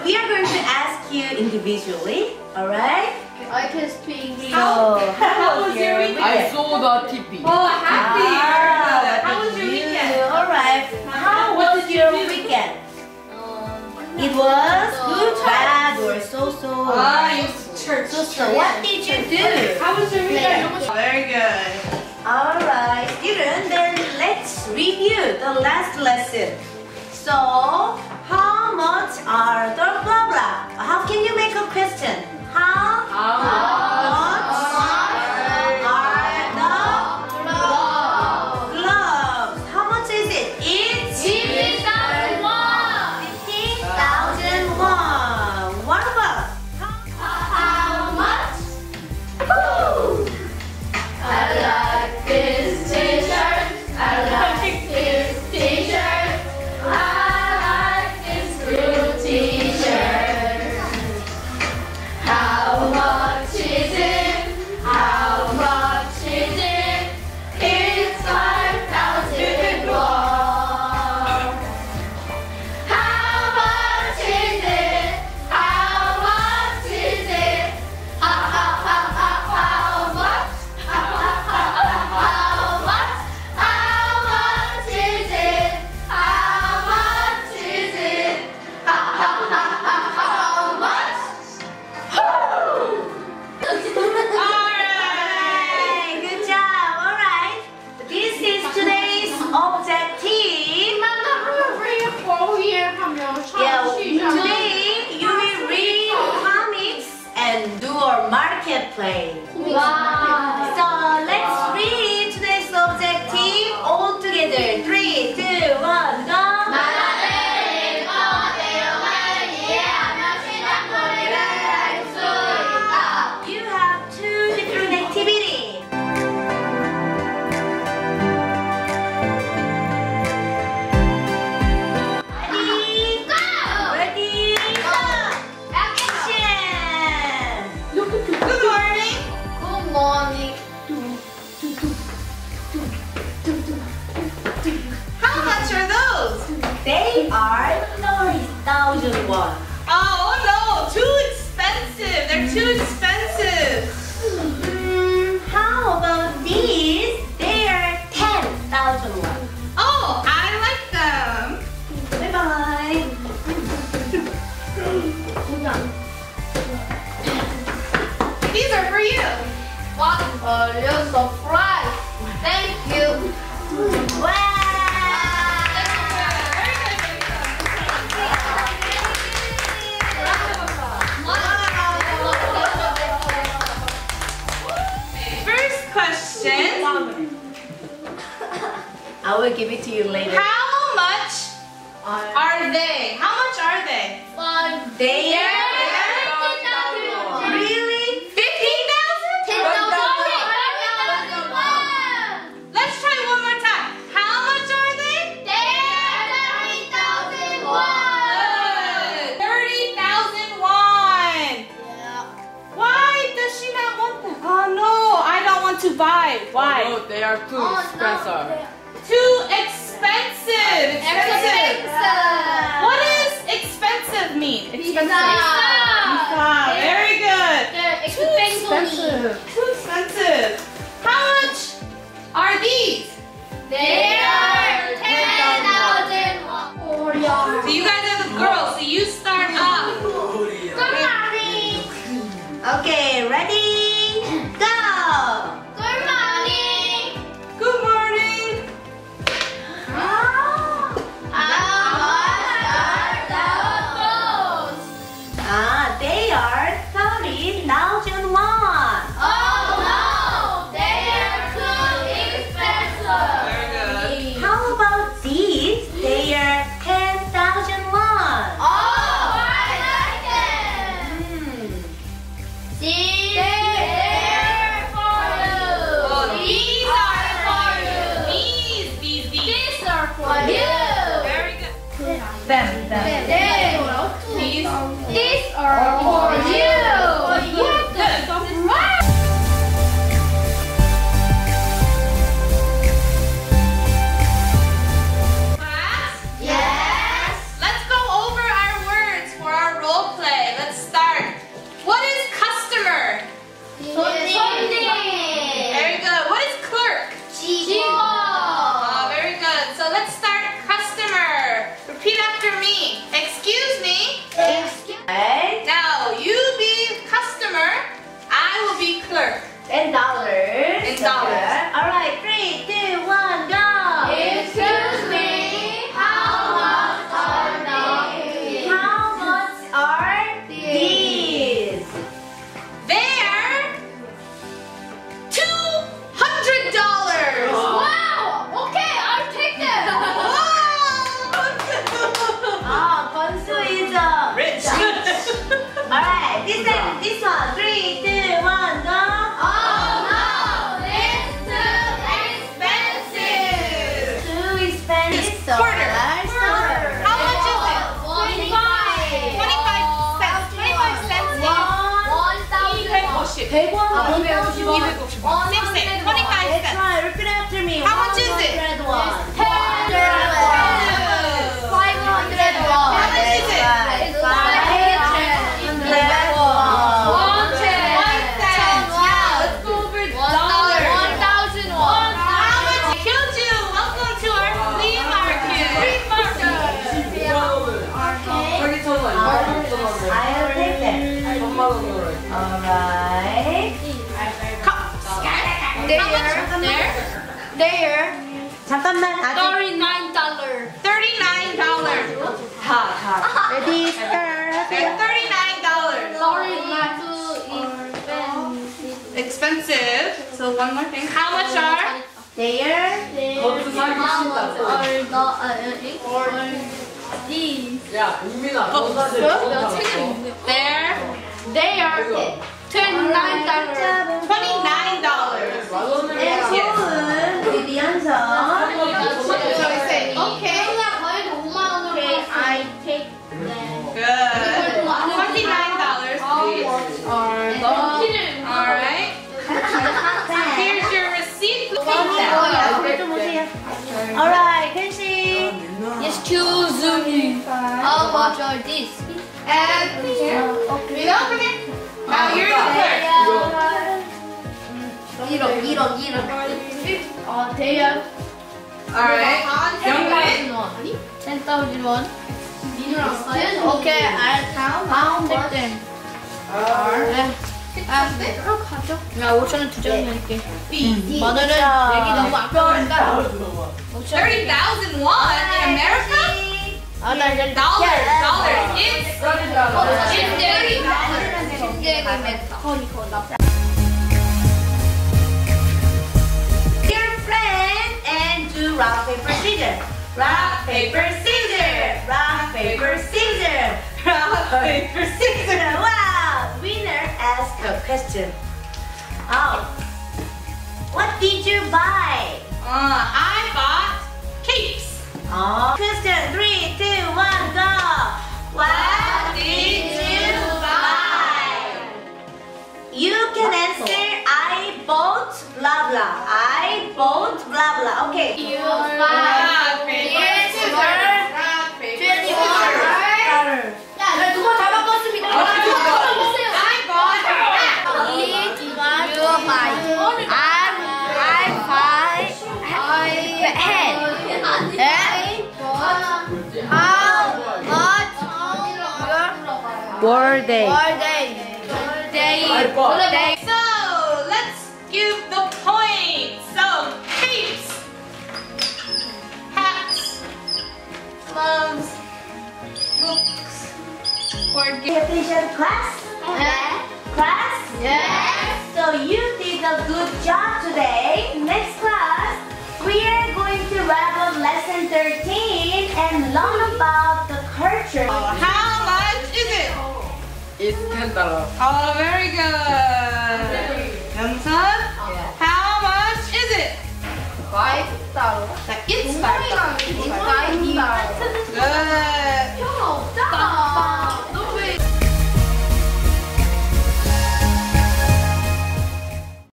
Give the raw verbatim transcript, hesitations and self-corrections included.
we are going to ask you individually, alright? I can speak English. So, how was your weekend? I saw the T V. Oh, happy! Ah, How was your weekend? Alright, how was your weekend? It was good, bad, or so-so? Ah, you church. So, what did you do? How was your weekend? Very good. Alright, students, then let's review the last lesson. So, how much are the blah blah? How can you make a question? How, how much are the gloves? How much is it? It's fifty thousand won. fifty thousand won. What about? How much? I like this t-shirt. I like this t-shirt. I like this blue t-shirt. How much is it? How much is it? It's five thousand won. How much is it? How much is it? How, how, how, how, how much? How, how, how, how much? How much is it? How much is it? How, how, how, how, how much? Alright, good job. Alright, this is today's objective. Yeah, today you will read comics and do a marketplace. Wow. So let's read today's objective all together. Three, two, one, go. 나라를 거대용한 이해하며 신앙놀이를 할 수 있다. You have two different activities. Ready? Go! Ready? Go! Action! Good morning. Good morning. How much are those? They are thirty thousand won. Oh no, too expensive. They're too expensive. Hmm, how about these? They are ten thousand won. Oh, I like them. Bye bye. These are for you. What a new surprise. Thank you. Wow! First question. I will give it to you later. How much are they? How much are they? Five. They are Really? really fifteen thousand? ten thousand. Let's try one more time. How much are they? They are thirty thousand Good. thirty thousand won. Yeah. Why does she not want them? Oh no, I don't want to buy. Why? Oh, they are too Oh, expensive. no. Too expensive. Expensive. Expensive. What does expensive mean? Pizza. Pizza. Very good. They're Too expensive. Too expensive. How much are these? They are ten thousand. So you guys are the girls, so you start up. Good morning. Okay, ready? Go! Good morning. Good morning. How much are those? Ah, they are thirty thousand won. Oh no, they are too expensive. Very good. How about these? They are ten thousand won. Oh, I like them. Hmm. These are for you. Oh, these are for you. These, these, these. These are for you. Very good. Them, them. These. These are for you. Good. Class, Yes. let's go over our words for our role 손님. Very good. What is clerk? 직원. Oh, very good. So let's start customer. Repeat after me. Excuse me. Right? Now you be customer. I will be clerk. In dollars. In dollars. Alright, three, two, one, go! Excuse me. How much are these? How much are these? They're two hundred dollars. Wow. Okay, I'll take that. Ah, Bonsu is a Rich. Alright, this time, this one. Three, two, one, go! Oh no, it's too expensive. Too expensive. Quarter. Quarter. How much is it? Twenty-five. twenty-five cents. twenty-five cents is One thousand. 이백오십. 백 원. 이백오십. 이백오십. Same thing. twenty-five Let's cents. try. Repeat after me. How much is it? one hundred won. Five hundred won. How much is it? Five hundred won. One ten. One cent. Yeah, let's go over dollars. One thousand won. How much? Hyunju, welcome to our flea market. Flea market. 저기 천 원, 이거 천 원. I'll take that. 천만 원으로 해. Alright. There. There. 잠깐만. 아직. Thirty-nine dollar. thirty-nine dollars. 다, 다. Ready, start. They're thirty-nine dollars. Sorry, not too expensive. Expensive. So one more thing. How much are? There. 거기서 사기 싫다. Or the uh, or these. 야, 은민아, 너 사실 돈 There. They are twenty-nine dollar. twenty-nine dollars. 네, 소은. 우리 리안서. Okay. Okay, I take them. Good. twenty-nine dollars. Alright. Here's your receipt. Take that. 앞으로 좀 오세요. Alright, kenshi. Excuse me. How much are these? And Okay. Now you're the clerk. 일억, 일억, 일억. 어, they are Alright. ten thousand won. ten thousand won. Okay, I'll count. I'll take them. 아, 가져. 야, 오천 원 두 장 낼게. 만 원은 내기 너무 아까우니까. thirty thousand won in America? 아, 나 이제 Dollars. Dollars. It's thirty dollars. Dear friend, and do rock, paper, scissors. Rock, paper, scissors. Rock, paper, scissors. Rock, paper, scissors. Wow! Winner asked a question. Oh. What did you buy? Uh, I bought capes. Oh. Question three, two, one, go. What did you buy? You can answer I bought blah blah. I bought blah blah. Okay. You Rock, buy paper, this scissors. word. Rock, paper, twenty scissors. word. 야, 누가 다 바꿨습니다. I bought a hat. You buy. I I buy a hat. And how much Birthday. birthday? Day. Day. So let's give the points. So capes, hats, gloves, books, board Pay games. attention, class. Class. Yes. So you did a good job today. Next class, we are going to wrap up lesson thirteen and learn about the culture. How much is it? It's ten dollars. Oh, very good.